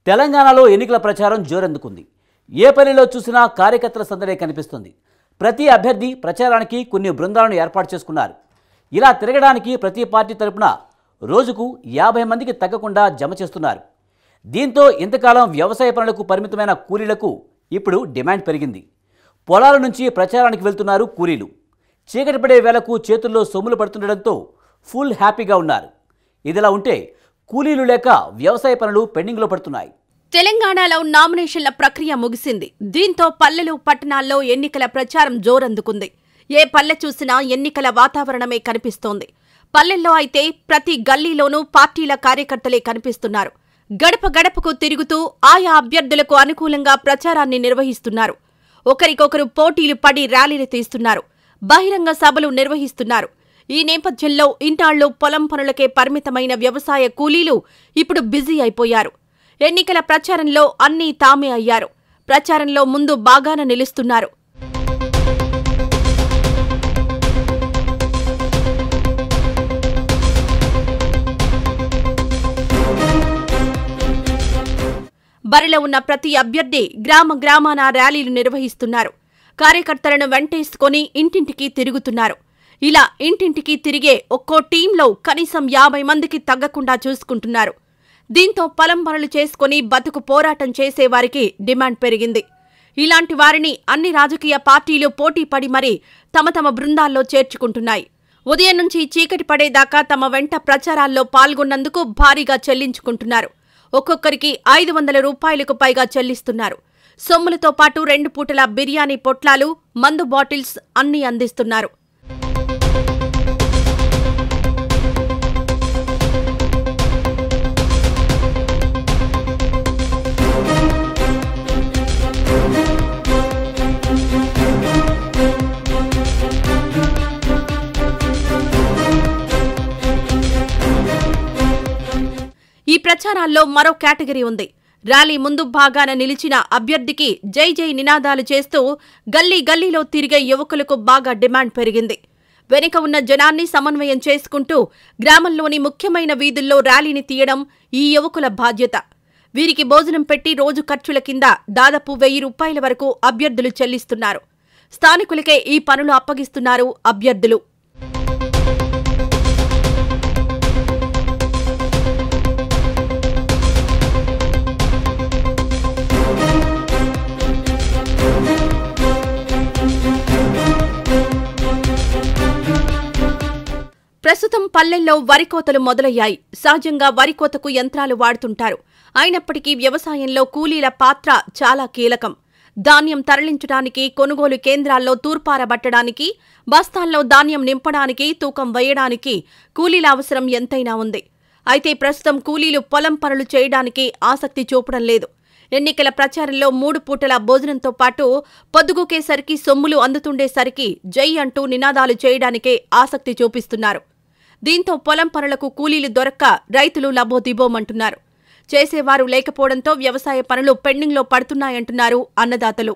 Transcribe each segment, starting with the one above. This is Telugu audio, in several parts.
తెలంగాణలో ఎన్నికల ప్రచారం జోరందుకుంది. ఏ పనిలో చూసినా కార్యకర్తల సందడే కనిపిస్తుంది. ప్రతి అభ్యర్థి ప్రచారానికి కొన్ని బృందాలను ఏర్పాటు చేసుకున్నారు. ఇలా తిరగడానికి ప్రతి పార్టీ తరపున రోజుకు 50 మందికి తగ్గకుండా జమ చేస్తున్నారు. దీంతో ఇంతకాలం వ్యవసాయ పనులకు పరిమితమైన కూలీలకు ఇప్పుడు డిమాండ్ పెరిగింది. పొలాల నుంచి ప్రచారానికి వెళ్తున్నారు కూలీలు. చీకటి పడే వేళకు చేతుల్లో సొమ్ములు పడుతుండడంతో ఫుల్ హ్యాపీగా ఉన్నారు. ఇదిలా ఉంటే కూలీలు లేక వ్యవసాయ పనులు పెండింగ్లో పడుతున్నాయి. తెలంగాణలో నామినేషన్ల ప్రక్రియ ముగిసింది. దీంతో పల్లెలు పట్టణాల్లో ఎన్నికల ప్రచారం జోరందుకుంది. ఏ పల్లె చూసినా ఎన్నికల వాతావరణమే కనిపిస్తోంది. పల్లెల్లో అయితే ప్రతి గల్లీలోనూ పార్టీల కార్యకర్తలే కనిపిస్తున్నారు. గడప గడపకు తిరుగుతూ ఆయా అభ్యర్థులకు అనుకూలంగా ప్రచారాన్ని నిర్వహిస్తున్నారు. ఒకరికొకరు పోటీలు పడి ర్యాలీలు తీస్తున్నారు. బహిరంగ సభలు నిర్వహిస్తున్నారు. ఈ నేపథ్యంలో ఇన్నాళ్లు పొలం పనులకే పరిమితమైన వ్యవసాయ కూలీలు ఇప్పుడు బిజీ అయిపోయారు. ఎన్నికల ప్రచారంలో అన్నీ తామే అయ్యారు. ప్రచారంలో ముందు బాగాన నిలుస్తున్నారు. బరిలో ఉన్న ప్రతి అభ్యర్థి గ్రామాన ర్యాలీలు నిర్వహిస్తున్నారు. కార్యకర్తలను వెంటేసుకొని ఇంటింటికి తిరుగుతున్నారు. ఇలా ఇంటింటికి తిరిగే ఒక్కో టీంలో కనీసం 50 మందికి తగ్గకుండా చూసుకుంటున్నారు. దీంతో పొలం పనులు చేసుకుని బతుకు పోరాటం చేసేవారికి డిమాండ్ పెరిగింది. ఇలాంటి వారిని అన్ని రాజకీయ పార్టీలు పోటీపడి మరీ తమ బృందాల్లో చేర్చుకుంటున్నాయి. ఉదయం నుంచి చీకటి పడేదాకా తమ వెంట ప్రచారాల్లో పాల్గొన్నందుకు భారీగా చెల్లించుకుంటున్నారు. ఒక్కొక్కరికి 500 రూపాయలకు పైగా చెల్లిస్తున్నారు. సొమ్ములతో పాటు 2 పూటల బిర్యానీ పొట్లాలు, మందు బాటిల్స్ అన్నీ అందిస్తున్నారు. ఈ ప్రచారాల్లో మరో కేటగిరీ ఉంది. ర్యాలీ ముందు భాగాన నిలిచిన అభ్యర్థికి జై జై నినాదాలు చేస్తూ గల్లీలో తిరిగే యువకులకు బాగా డిమాండ్ పెరిగింది. వెనుక ఉన్న జనాన్ని సమన్వయం చేసుకుంటూ గ్రామంలోని ముఖ్యమైన వీధుల్లో ర్యాలీని తీయడం ఈ యువకుల బాధ్యత. వీరికి భోజనం పెట్టి రోజు ఖర్చుల కింద దాదాపు 1000 రూపాయల వరకు అభ్యర్థులు చెల్లిస్తున్నారు. స్థానికులకే ఈ పనులు అప్పగిస్తున్నారు అభ్యర్థులు. ప్రస్తుతం పల్లెల్లో వరికోతలు మొదలయ్యాయి. సహజంగా వరికోతకు యంత్రాలు వాడుతుంటారు. అయినప్పటికీ వ్యవసాయంలో కూలీల పాత్ర చాలా కీలకం. ధాన్యం తరలించడానికి, కొనుగోలు కేంద్రాల్లో తూర్పారబట్టడానికి, బస్తాల్లో ధాన్యం నింపడానికి, తూకం వేయడానికి కూలీల అవసరం ఎంతైనా ఉంది. అయితే ప్రస్తుతం కూలీలు పొలం పనులు చేయడానికి ఆసక్తి చూపడం లేదు. ఎన్నికల ప్రచారంలో 3 పూటల భోజనంతో పాటు పొద్దుగుకేసరికి సొమ్ములు అందుతుండేసరికి జై అంటూ నినాదాలు చేయడానికే ఆసక్తి చూపిస్తున్నారు. దీంతో పొలం పనులకు కూలీలు దొరక్క రైతులు లబోదిబోమంటున్నారు. చేసేవారు లేకపోవడంతో వ్యవసాయ పనులు పెండింగ్లో పడుతున్నాయంటున్నారు అన్నదాతలు.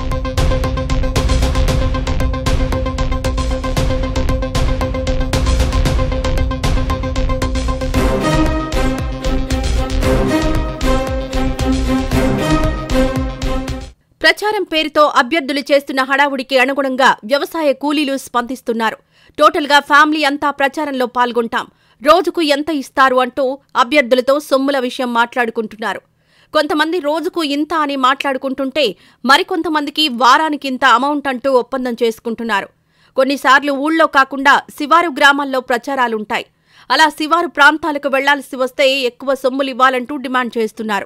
ప్రచారం పేరుతో అభ్యర్థులు చేస్తున్న హడావుడికి అనుగుణంగా వ్యవసాయ కూలీలు స్పందిస్తున్నారు. టోటల్గా ఫ్యామిలీ అంతా ప్రచారంలో పాల్గొంటాం, రోజుకు ఎంత ఇస్తారు అంటూ అభ్యర్థులతో సొమ్ముల విషయం మాట్లాడుకుంటున్నారు. కొంతమంది రోజుకు ఇంత అని మాట్లాడుకుంటుంటే మరికొంతమందికి వారానికింత అమౌంట్ అంటూ ఒప్పందం చేసుకుంటున్నారు. కొన్నిసార్లు ఊళ్ళో కాకుండా శివారు గ్రామాల్లో ప్రచారాలుంటాయి. అలా శివారు ప్రాంతాలకు వెళ్లాల్సి వస్తే ఎక్కువ సొమ్ములివ్వాలంటూ డిమాండ్ చేస్తున్నారు.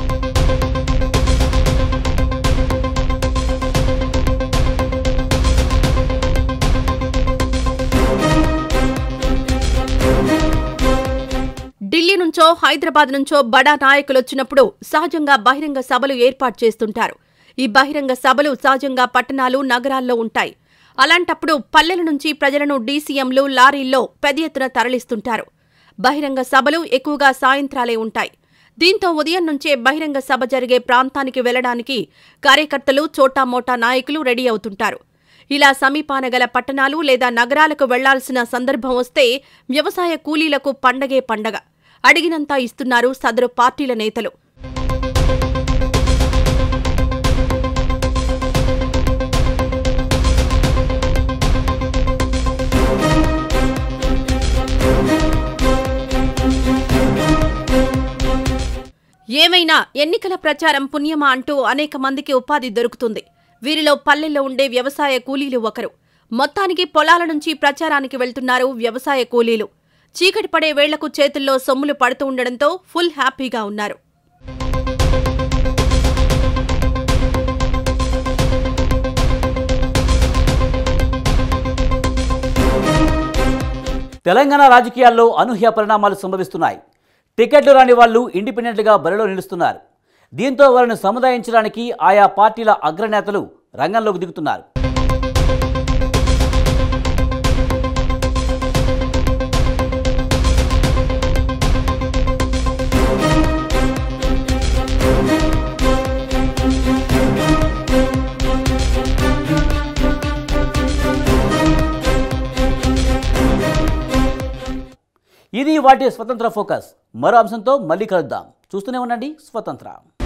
ఢిల్లీ నుంచో హైదరాబాద్ నుంచో బడా నాయకులొచ్చినప్పుడు సహజంగా బహిరంగ సభలు ఏర్పాటు చేస్తుంటారు. ఈ బహిరంగ సభలు సహజంగా పట్టణాలు, నగరాల్లో ఉంటాయి. అలాంటప్పుడు పల్లెల నుంచి ప్రజలను డీసీఎంలు, లారీల్లో పెద్ద ఎత్తున తరలిస్తుంటారు. బహిరంగ సభలు ఎక్కువగా సాయంత్రాలే ఉంటాయి. దీంతో ఉదయం నుంచే బహిరంగ సభ జరిగే ప్రాంతానికి వెళ్లడానికి కార్యకర్తలు, చోటామోటా నాయకులు రెడీ అవుతుంటారు. ఇలా సమీపాన గల పట్టణాలు లేదా నగరాలకు వెళ్లాల్సిన సందర్భం వస్తే వ్యవసాయ కూలీలకు పండగే పండగ. అడిగినంతా ఇస్తున్నారు సదరు పార్టీల నేతలు. అయినా ఎన్నికల ప్రచారం పుణ్యమా అంటూ అనేక మందికి ఉపాధి దొరుకుతుంది. వీరిలో పల్లెల్లో ఉండే వ్యవసాయ కూలీలు ఒకరు. మొత్తానికి పొలాల నుంచి ప్రచారానికి వెళ్తున్నారు వ్యవసాయ కూలీలు. చీకటి పడే వేళ్లకు చేతుల్లో సొమ్ములు పడుతూ ఉండడంతో ఫుల్ హ్యాపీగా ఉన్నారు. తెలంగాణ రాజకీయాల్లో అనూహ్య పరిణామాలు సంభవిస్తున్నాయి. టికెట్లు రాని వాళ్లు ఇండిపెండెంట్గా బరిలో నిలుస్తున్నారు. దీంతో వారిని సముదాయించడానికి ఆయా పార్టీల అగ్రనేతలు రంగంలోకి దిగుతున్నారు. ఇది వాటి స్వతంత్ర ఫోకస్. మరో అంశంతో మళ్ళీ కలుద్దాం. చూస్తూనే ఉండండి స్వతంత్ర.